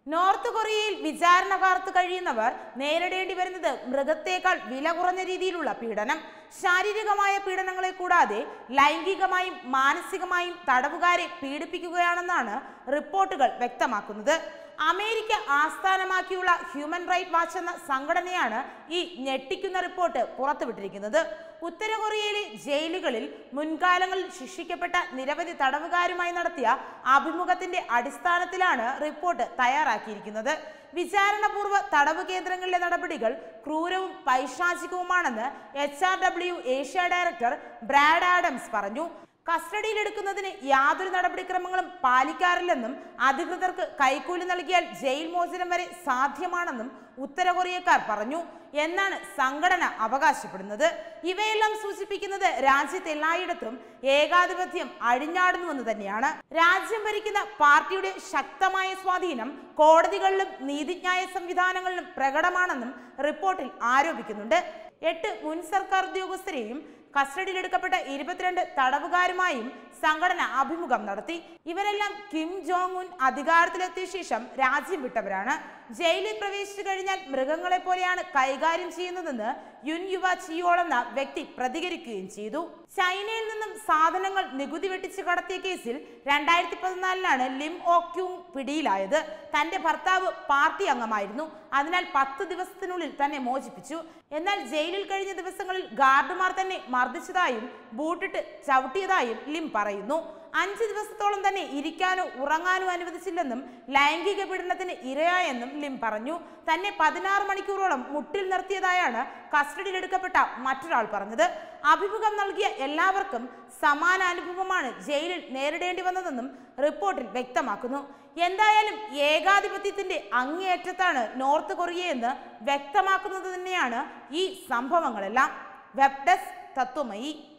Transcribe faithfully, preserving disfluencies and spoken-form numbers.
North കൊറിയയിൽ വിചാരണ കാത്തു കഴിയുന്നവർ നേരിടേണ്ടി വരുന്നത് മൃഗത്തേക്കാൾ വില കുറഞ്ഞ രീതിയിലുള്ള പീഡനം. ശാരീരികമായ പീഡനങ്ങളെ കൂടാതെ ലൈംഗികമായും മാനസികമായും തടവുകാരെ പീഡിപ്പിക്കുകയാണെന്നാണ് റിപ്പോർട്ടുകൾ വ്യക്തമാക്കുന്നത്. അമേരിക്ക ആസ്ഥാനമാക്കിയുള്ള ഹ്യൂമൻ റൈറ്റ് വാച്ച് എന്ന സംഘടനയാണ് ഈ ഞെട്ടിക്കുന്ന റിപ്പോർട്ട് പുറത്തുവിട്ടിരിക്കുന്നത്. ഉത്തര കൊറിയയിലെ ജയിലുകളിൽ മുൻകാലങ്ങളിൽ ശിക്ഷിക്കപ്പെട്ട നിരവധി തടവുകാരുമായി നടത്തിയ അഭിമുഖത്തിന്റെ അടിസ്ഥാനത്തിലാണ് റിപ്പോർട്ട് തയ്യാറാക്കിയിരിക്കുന്നത്. വിചാരണപൂർവ്വ തടവ് കേന്ദ്രങ്ങളിലെ നടപടികൾ ക്രൂരവും പൈശാചികവുമാണെന്ന് H R W Asia director Brad Adams പറഞ്ഞു. കസ്റ്റഡിയിലെടുക്കുന്നതിന് യാതൊരു നടപടിക്രമങ്ങളും പാലിക്കാറില്ലെന്നും അധികൃതർക്ക് കൈക്കൂലി നൽകിയാൽ ജയിൽ മോചനം വരെ സാധ്യമാണെന്നും ഉത്തര കൊറിയക്കാർ പറഞ്ഞു എന്നാണ് സംഘടന അവകാശപ്പെടുന്നത്. ഇവയെല്ലാം സൂചിപ്പിക്കുന്നത് രാജ്യത്ത് എല്ലായിടത്തും ഏകാധിപത്യം അഴിഞ്ഞാടുന്നുവെന്ന് തന്നെയാണ്. രാജ്യം ഭരിക്കുന്ന പാർട്ടിയുടെ ശക്തമായ സ്വാധീനം കോടതികളിലും നീതിന്യായ സംവിധാനങ്ങളിലും പ്രകടമാണെന്നും റിപ്പോർട്ടിൽ ആരോപിക്കുന്നുണ്ട്. എട്ട് മുൻ സർക്കാർ ഉദ്യോഗസ്ഥരെയും കസ്റ്റഡിയിലെടുക്കപ്പെട്ട ഇരുപത്തിരണ്ട് തടവുകാരുമായും സംഘടന അഭിമുഖം നടത്തി. ഇവരെല്ലാം കിം ജോങ് ഉൻ അധികാരത്തിലെത്തിയ ശേഷം രാജ്യം വിട്ടവരാണ്. ജയിലിൽ പ്രവേശിച്ചു കഴിഞ്ഞാൽ മൃഗങ്ങളെ പോലെയാണ് കൈകാര്യം ചെയ്യുന്നതെന്ന് യുൻ യുവ ചിയോൾ എന്ന വ്യക്തി പ്രതികരിക്കുകയും ചെയ്തു. ചൈനയിൽ നിന്നും സാധനങ്ങൾ നികുതി വെട്ടിച്ച് കടത്തിയ കേസിൽ രണ്ടായിരത്തി പതിനാലിലാണ് ലിം ഓ ക്യൂങ് പിടിയിലായത്. തന്റെ ഭർത്താവ് പാർട്ടി അംഗമായിരുന്നു. അതിനാൽ പത്ത് ദിവസത്തിനുള്ളിൽ തന്നെ മോചിപ്പിച്ചു. എന്നാൽ ജയിലിൽ കഴിഞ്ഞ ദിവസങ്ങളിൽ ഗാർഡുമാർ തന്നെ മർദ്ദിച്ചതായും ബൂട്ടിട്ട് ചവിട്ടിയതായും ലിം പറയുന്നു. അഞ്ച് ദിവസത്തോളം തന്നെ ഇരിക്കാനോ ഉറങ്ങാനോ അനുവദിച്ചില്ലെന്നും ലൈംഗിക പീഡനത്തിന് ഇരയായെന്നും ലിം പറഞ്ഞു. തന്നെ പതിനാറ് മണിക്കൂറോളം മുട്ടിൽ നിർത്തിയതായാണ് കസ്റ്റഡിയിലെടുക്കപ്പെട്ട മറ്റൊരാൾ പറഞ്ഞത്. അഭിമുഖം നൽകിയ എല്ലാവർക്കും സമാന അനുഭവമാണ് ജയിലിൽ നേരിടേണ്ടി വന്നതെന്നും റിപ്പോർട്ടിൽ വ്യക്തമാക്കുന്നു. എന്തായാലും ഏകാധിപത്യത്തിന്റെ അങ്ങേയറ്റത്താണ് നോർത്ത് കൊറിയയെന്ന് വ്യക്തമാക്കുന്നത് തന്നെയാണ് ഈ സംഭവങ്ങളെല്ലാം. Web desk Tatwamayi.